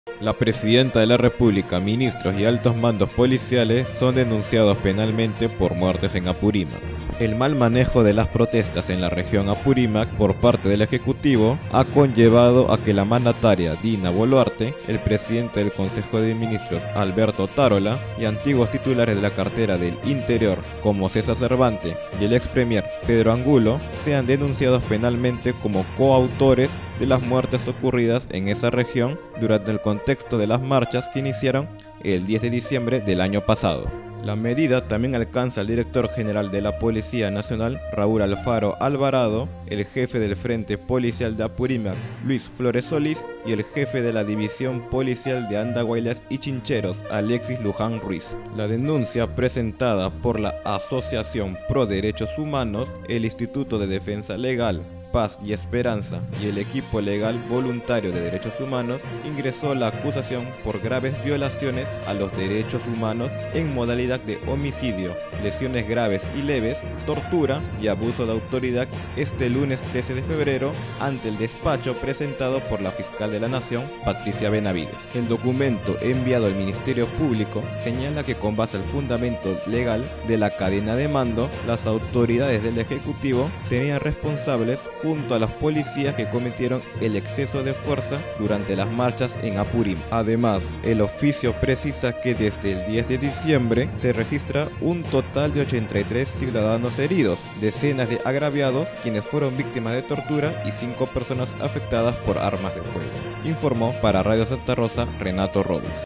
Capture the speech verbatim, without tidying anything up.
La Presidenta de la República, ministros y altos mandos policiales son denunciados penalmente por muertes en Apurímac. El mal manejo de las protestas en la región Apurímac por parte del Ejecutivo ha conllevado a que la mandataria Dina Boluarte, el presidente del Consejo de Ministros Alberto Otárola y antiguos titulares de la cartera del Interior como César Cervante y el ex premier Pedro Angulo sean denunciados penalmente como coautores de las muertes ocurridas en esa región durante el contexto de las marchas que iniciaron el diez de diciembre del año pasado. La medida también alcanza al director general de la Policía Nacional, Raúl Alfaro Alvarado, el jefe del Frente Policial de Apurímac, Luis Flores Solís, y el jefe de la División Policial de Andahuaylas y Chincheros, Alexis Luján Ruiz. La denuncia presentada por la Asociación Pro Derechos Humanos, el Instituto de Defensa Legal, Paz y Esperanza y el equipo legal voluntario de derechos humanos ingresó la acusación por graves violaciones a los derechos humanos en modalidad de homicidio, lesiones graves y leves, tortura y abuso de autoridad este lunes trece de febrero ante el despacho presentado por la fiscal de la Nación, Patricia Benavides. El documento enviado al Ministerio Público señala que con base al fundamento legal de la cadena de mando, las autoridades del Ejecutivo serían responsables junto a los policías que cometieron el exceso de fuerza durante las marchas en Apurímac. Además, el oficio precisa que desde el diez de diciembre se registra un total de ochenta y tres ciudadanos heridos, decenas de agraviados quienes fueron víctimas de tortura y cinco personas afectadas por armas de fuego. Informó para Radio Santa Rosa Renato Robles.